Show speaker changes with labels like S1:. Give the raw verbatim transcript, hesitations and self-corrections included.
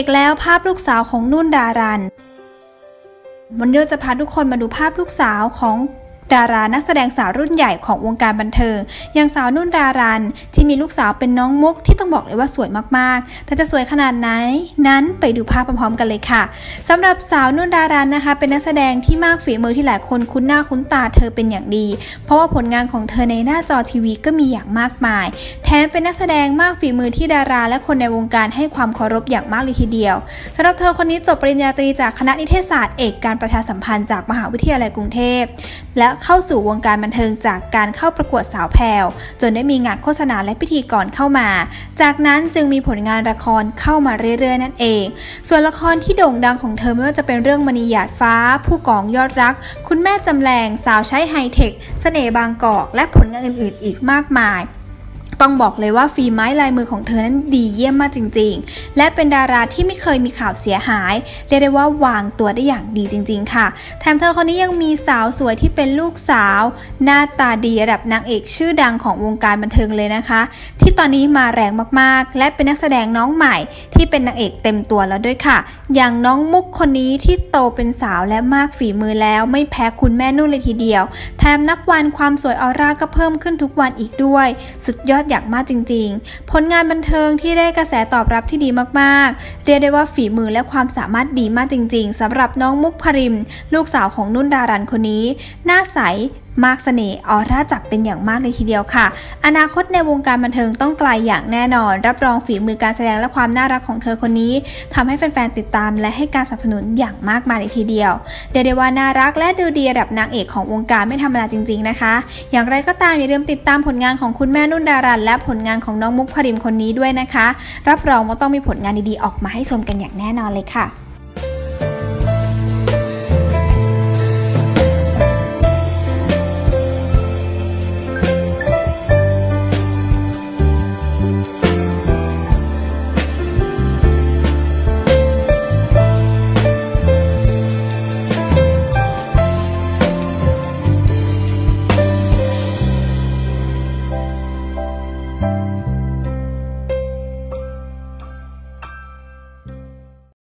S1: อีกแล้วภาพลูกสาวของนุ่นดารันวันนี้จะพาทุกคนมาดูภาพลูกสาวของดารานักแสดงสาวรุ่นใหญ่ของวงการบันเทิงอย่างสาวนุ่นดารันที่มีลูกสาวเป็นน้องมุกที่ต้องบอกเลยว่าสวยมากๆแต่จะสวยขนาดไหนนั้นไปดูภาพพร้อมๆกันเลยค่ะสำหรับสาวนุ่นดารันนะคะเป็นนักแสดงที่มากฝีมือที่หลายคนคุ้นหน้าคุ้นตาเธอเป็นอย่างดีเพราะว่าผลงานของเธอในหน้าจอทีวีก็มีอย่างมากมายแถมเป็นนักแสดงมากฝีมือที่ดาราและคนในวงการให้ความเคารพอย่างมากเลยทีเดียวสำหรับเธอคนนี้จบปริญญาตรีจากคณะนิเทศศาสตร์เอกการประชาสัมพันธ์จากมหาวิทยาลัยกรุงเทพและเข้าสู่วงการบันเทิงจากการเข้าประกวดสาวแพรวจนได้มีงานโฆษณาและพิธีกรเข้ามาจากนั้นจึงมีผลงานละครเข้ามาเรื่อยๆนั่นเองส่วนละครที่โด่งดังของเธอไม่ว่าจะเป็นเรื่องมณีหยาดฟ้าผู้กองยอดรักคุณแม่จำแรงสาวใช้ไฮเทคเสน่ห์บางกอกและผลงานอื่นๆอีกมากมายต้องบอกเลยว่าฝีไม้ลายมือของเธอนั้นดีเยี่ยมมากจริงๆและเป็นดาราที่ไม่เคยมีข่าวเสียหายเรียกได้ว่าวางตัวได้อย่างดีจริงๆค่ะแถมเธอคนนี้ยังมีสาวสวยที่เป็นลูกสาวหน้าตาดีระดับนางเอกชื่อดังของวงการบันเทิงเลยนะคะที่ตอนนี้มาแรงมากๆและเป็นนักแสดงน้องใหม่ที่เป็นนางเอกเต็มตัวแล้วด้วยค่ะอย่างน้องมุกคนนี้ที่โตเป็นสาวและมากฝีมือแล้วไม่แพ้คุณแม่นุ่นเลยทีเดียวแถมนับวันความสวยออร่าก็เพิ่มขึ้นทุกวันอีกด้วยสุดยอดอย่างมากจริงๆผลงานบันเทิงที่ได้กระแสตอบรับที่ดีมากๆเรียกได้ว่าฝีมือและความสามารถดีมากจริงๆสำหรับน้องมุกพริมลูกสาวของนุ่นดารันคนนี้หน้าใสมากเสน่ห์ออร่าจับเป็นอย่างมากเลยทีเดียวค่ะอนาคตในวงการบันเทิงต้องไกลอย่างแน่นอนรับรองฝีมือการแสดงและความน่ารักของเธอคนนี้ทำให้แฟนๆติดตามและให้การสนับสนุนอย่างมากมายเลยทีเดียวเรียกได้ว่าน่ารักและดูดีระดับนางเอกของวงการไม่ธรรมดาจริงๆนะคะอย่างไรก็ตามอย่าลืมติดตามผลงานของคุณแม่นุ่นดารันและผลงานของน้องมุกพริมคนนี้ด้วยนะคะรับรองว่าต้องมีผลงานดีๆออกมาให้ชมกันอย่างแน่นอนเลยค่ะ